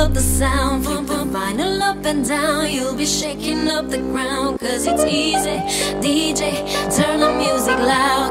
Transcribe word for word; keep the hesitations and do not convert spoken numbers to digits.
love the sound. Pump, pump, vinyl up and down. You'll be shaking up the ground, cause it's easy. D J, turn the music loud.